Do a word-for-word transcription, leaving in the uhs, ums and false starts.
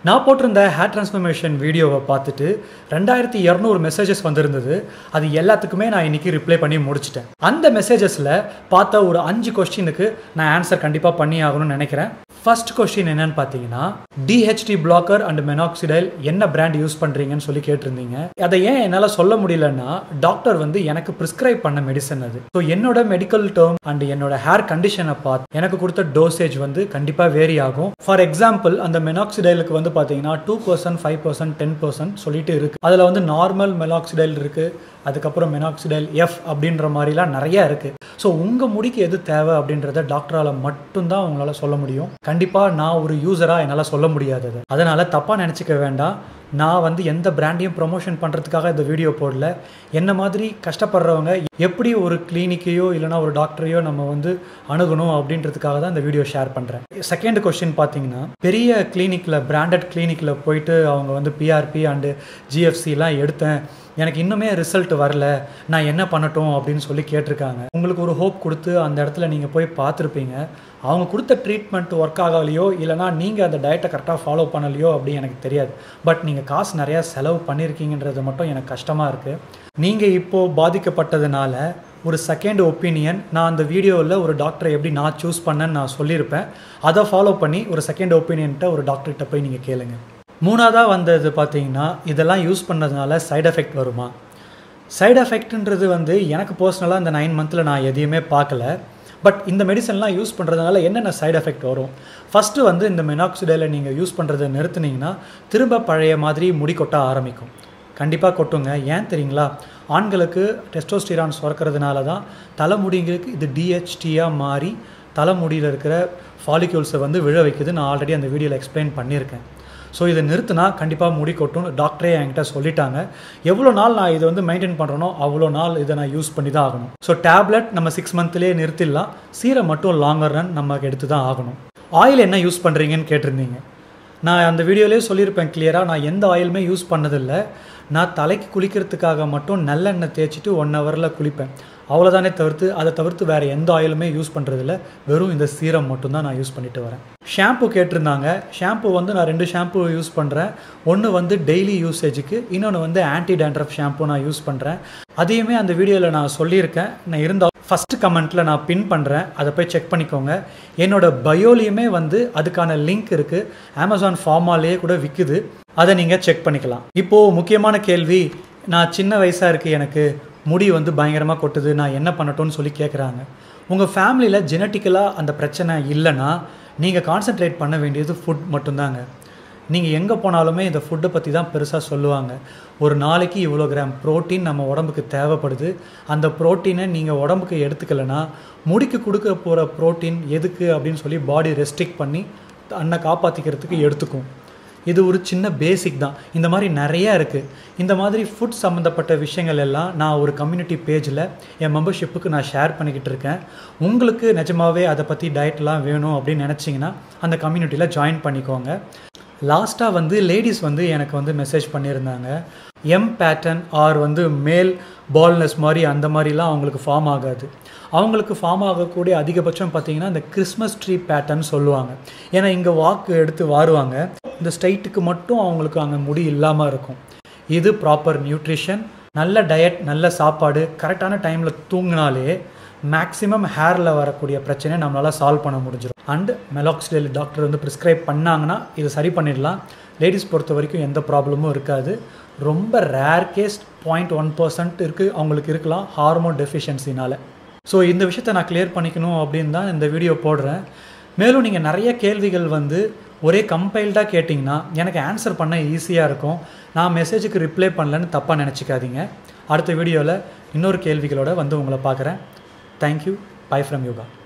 நான் போட்டிருந்த hair transformation வீடியோவை பார்த்துட்டு ரெண்டாயிரத்தி இரநூறு மெசேஜஸ் வந்திருந்தது. அது எல்லாத்துக்குமே நான் இன்றைக்கி ரிப்ளை பண்ணி முடிச்சிட்டேன். அந்த மெசேஜஸில் பார்த்த ஒரு அஞ்சு கொஸ்டினுக்கு நான் ஆன்சர் கண்டிப்பாக பண்ணி ஆகணும்னு நினைக்கிறேன். ஃபர்ஸ்ட் கொஸ்டின் என்னன்னு பார்த்தீங்கன்னா, டிஹெச்டி பிளாக்கர் அண்ட் மெனாக்சிடைல் என்ன பிராண்ட் யூஸ் பண்ணுறீங்கன்னு சொல்லி கேட்டிருந்தீங்க. அதை ஏன் என்னால் சொல்ல முடியலன்னா, டாக்டர் வந்து எனக்கு ப்ரிஸ்கிரைப் பண்ண மெடிசன் அது. ஸோ என்னோட மெடிக்கல் டேர்ம் அண்ட் என்னோட ஹேர் கண்டிஷனை பார்த்து எனக்கு கொடுத்த டோசேஜ் வந்து கண்டிப்பாக வேரி ஆகும். ஃபார் எக்ஸாம்பிள், அந்த மெனாக்சிடைலுக்கு வந்து பார்த்தீங்கன்னா two percent five percent ten percent சொல்லிட்டு இருக்கு. அதில் வந்து நார்மல் மெனாக்சிடைல் இருக்கு, அதுக்கப்புறம் மெனாக்சிடைல் எஃப் அப்படின்ற மாதிரிலாம் நிறைய இருக்கு. ஸோ உங்கள் முடிக்கு எது தேவை அப்படின்றத டாக்டரால் மட்டும்தான் உங்களால் சொல்ல முடியும். கண்டிப்பாக நான் ஒரு யூஸராக என்னால் சொல்ல முடியாதது. அதனால் தப்பாக நினச்சிக்க வேண்டாம். நான் வந்து எந்த பிராண்டையும் ப்ரொமோஷன் பண்ணுறதுக்காக இந்த வீடியோ போடல. என்ன மாதிரி கஷ்டப்படுறவங்க எப்படி ஒரு கிளினிக்கையோ இல்லைனா ஒரு டாக்டரையோ நம்ம வந்து அணுகணும் அப்படின்றதுக்காக தான் இந்த வீடியோ ஷேர் பண்ணுறேன். செகண்ட் கொஸ்டின் பார்த்தீங்கன்னா, பெரிய கிளினிக்கில் பிராண்டட் கிளினிக்கில் போயிட்டு அவங்க வந்து பிஆர்பி அண்டு ஜிஎஃப்சிலாம் எடுத்தேன், எனக்கு இன்னுமே ரிசல்ட் வரல, நான் என்ன பண்ணட்டும் அப்படின்னு சொல்லி கேட்டிருக்காங்க. உங்களுக்கு ஒரு ஹோப் கொடுத்து அந்த இடத்துல நீங்கள் போய் பார்த்துருப்பீங்க. அவங்க கொடுத்த ட்ரீட்மெண்ட் ஒர்க் ஆகலையோ இல்லைனா நீங்கள் அந்த டயட்டை கரெக்டாக ஃபாலோ பண்ணலையோ அப்படின்னு எனக்கு தெரியாது. பட் நீங்கள் காசு நிறையா செலவு பண்ணியிருக்கீங்கன்றது மட்டும் எனக்கு கஷ்டமாக இருக்குது. நீங்கள் இப்போது பாதிக்கப்பட்டதுனால ஒரு செகண்ட் ஒப்பீனியன் நான் அந்த வீடியோவில் ஒரு டாக்டரை எப்படி நான் சூஸ் பண்ணேன்னு நான் சொல்லியிருப்பேன். அதை ஃபாலோ பண்ணி ஒரு செகண்ட் ஒப்பீனியன்ட்ட ஒரு டாக்டர்கிட்ட போய் நீங்கள் கேளுங்க. மூணாவதாக வந்தது பார்த்தீங்கன்னா, இதெல்லாம் யூஸ் பண்ணதுனால சைட் எஃபெக்ட் வருமா? சைட் எஃபெக்ட்ன்றது வந்து எனக்கு பர்சனலாக இந்த நைன் மந்தில் நான் எதையுமே பார்க்கல. பட் இந்த மெடிசன்லாம் யூஸ் பண்ணுறதுனால என்னென்ன சைட் எஃபெக்ட் வரும்? ஃபஸ்ட்டு வந்து இந்த மெனாக்சிடைலை நீங்கள் யூஸ் பண்ணுறதை நிறுத்துனீங்கன்னா திரும்ப பழைய மாதிரி முடி கொட்ட ஆரம்பிக்கும். கண்டிப்பாக கொட்டுங்க. ஏன் தெரியுங்களா? ஆண்களுக்கு டெஸ்டோஸ்டிரான் சுரக்கிறதுனால தான் தலைமுடிங்களுக்கு இது டிஹெச்டியாக மாறி தலைமுடியில் இருக்கிற ஃபாலிக்யூல்ஸை வந்து விழ வைக்குது. நான் ஆல்ரெடி அந்த வீடியோவில் எக்ஸ்பிளைன் பண்ணியிருக்கேன். ஸோ இதை நிறுத்தினா கண்டிப்பாக முடி கொட்டும். டாக்டரே என்கிட்ட சொல்லிட்டாங்க. எவ்வளோ நாள் நான் இதை வந்து மெயின்டைன் பண்ணுறனோ அவ்வளோ நாள் இதை நான் யூஸ் பண்ணி தான் ஆகணும். ஸோ டேப்லெட் நம்ம சிக்ஸ் மந்த்லேயே நிறுத்திடலாம். சீரம் மட்டும் லாங்கர் ரன் நம்ம எடுத்து தான் ஆகணும். ஆயில் என்ன யூஸ் பண்ணுறீங்கன்னு கேட்டிருந்தீங்க. நான் அந்த வீடியோலேயே சொல்லியிருப்பேன் கிளியராக, நான் எந்த ஆயிலுமே யூஸ் பண்ணதில்லை. நான் தலைக்கு குளிக்கிறதுக்காக மட்டும் நல்லெண்ணெய் தேய்ச்சிட்டு ஒன் ஹவரில் குளிப்பேன். அவ்வளோதானே தவிர்த்து அதை தவிர்த்து வேறு எந்த ஆயிலுமே யூஸ் பண்ணுறதில்ல. வெறும் இந்த சீரம் மட்டும்தான் நான் யூஸ் பண்ணிட்டு வரேன். ஷாம்பு கேட்டிருந்தாங்க. ஷாம்பு வந்து நான் ரெண்டு ஷாம்பு யூஸ் பண்ணுறேன். ஒன்று வந்து டெய்லி யூசேஜுக்கு, இன்னொன்று வந்து ஆன்டி டேண்ட்ரஃப் ஷாம்பு நான் யூஸ் பண்ணுறேன். அதையுமே அந்த வீடியோவில் நான் சொல்லியிருக்கேன். நான் இருந்தால் ஃபஸ்ட்டு கமெண்ட்டில் நான் பின் பண்ணுறேன், அதை போய் செக் பண்ணிக்கோங்க. என்னோடய பயோலையுமே வந்து அதுக்கான லிங்க் இருக்குது. அமேசான் ஃபார்மாலேயே கூட விற்குது, அதை நீங்கள் செக் பண்ணிக்கலாம். இப்போது முக்கியமான கேள்வி, நான் சின்ன வயசாக இருக்குது, எனக்கு முடி வந்து பயங்கரமாக கொட்டுது, நான் என்ன பண்ணட்டும்னு சொல்லி கேட்குறாங்க. உங்கள் ஃபேமிலியில் ஜெனட்டிக்கலாக அந்த பிரச்சனை இல்லைன்னா நீங்கள் கான்சென்ட்ரேட் பண்ண வேண்டியது ஃபுட் மட்டும்தாங்க. நீங்கள் எங்கே போனாலுமே இந்த ஃபுட்டை பற்றி தான் பெருசாக சொல்லுவாங்க. ஒரு நாளைக்கு இவ்வளோ கிராம் ப்ரோட்டீன் நம்ம உடம்புக்கு தேவைப்படுது. அந்த ப்ரோட்டீனை நீங்கள் உடம்புக்கு எடுத்துக்கலைன்னா முடிக்கு கொடுக்க போகிற ப்ரோட்டீன் எதுக்கு அப்படின்னு சொல்லி பாடி ரெஸ்ட்ரிக்ட் பண்ணி அன்னை காப்பாற்றிக்கிறதுக்கு எடுத்துக்கும். இது ஒரு சின்ன பேசிக் தான். இந்த மாதிரி நிறையா இருக்குது. இந்த மாதிரி ஃபுட் சம்மந்தப்பட்ட விஷயங்கள் எல்லாம் நான் ஒரு கம்யூனிட்டி பேஜில் என் மெம்பர்ஷிப்புக்கு நான் ஷேர் பண்ணிக்கிட்டு இருக்கேன். உங்களுக்கு நிஜமாகவே அதை பற்றி டயட்லாம் வேணும் அப்படின்னு நினச்சிங்கன்னா அந்த கம்யூனிட்டியில் ஜாயின் பண்ணிக்கோங்க. லாஸ்ட்டாக வந்து லேடிஸ் வந்து எனக்கு வந்து மெசேஜ் பண்ணியிருந்தாங்க. எம் பேட்டர்ன் ஆர் வந்து மேல் பால்னஸ் மாதிரி அந்த மாதிரிலாம் அவங்களுக்கு ஃபார்ம் ஆகாது. அவங்களுக்கு ஃபார்ம் ஆகக்கூடிய அதிகபட்சம் பார்த்திங்கன்னா இந்த கிறிஸ்மஸ் ட்ரீ பேட்டர்ன் சொல்லுவாங்க. ஏன்னா இங்கே வாக்கு எடுத்து வாருவாங்க, இந்த ஸ்ட்ரைட்டுக்கு மட்டும் அவங்களுக்கு அங்கே முடி இல்லாமல் இருக்கும். இது ப்ராப்பர் நியூட்ரிஷன், நல்ல டயட், நல்ல சாப்பாடு, கரெக்டான டைமில் தூங்கினாலே மேக்ஸிமம் ஹேரில் வரக்கூடிய பிரச்சனையை நம்மளால் சால்வ் பண்ண முடிஞ்சிடும். அண்ட் மெலாக்சிடைல் டாக்டர் வந்து ப்ரிஸ்கிரைப் பண்ணாங்கன்னா இது சரி பண்ணிடலாம். லேடிஸ் பொறுத்த வரைக்கும் எந்த ப்ராப்ளமும் இருக்காது. ரொம்ப rare case point one percent இருக்குது அவங்களுக்கு இருக்கலாம் ஹார்மோன் டெஃபிஷியன்சினால். ஸோ இந்த விஷயத்தை நான் கிளியர் பண்ணிக்கணும் அப்படின்னு தான் இந்த வீடியோ போடுறேன். மேலும் நீங்கள் நிறைய கேள்விகள் வந்து ஒரே கம்பைல்டாக கேட்டிங்கன்னா எனக்கு ஆன்சர் பண்ண ஈஸியாக இருக்கும். நான் மெசேஜுக்கு ரிப்ளை பண்ணலன்னு தப்பாக நினச்சிக்காதீங்க. அடுத்த வீடியோவில் இன்னொரு கேள்விகளோடு வந்து உங்களை பார்க்குறேன். தேங்க்யூ. Bye from yoga.